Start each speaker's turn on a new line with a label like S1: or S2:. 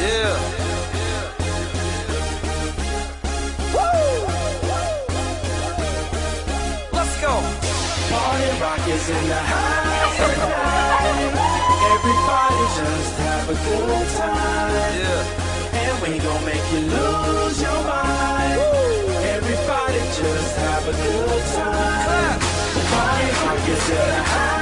S1: Yeah. Let's go.
S2: Party rock is in the house tonight. Everybody just have a good time.
S1: Yeah.
S2: And we gon' make you lose your mind. Everybody just have a good time.
S1: Clap.
S2: Party rock is in the house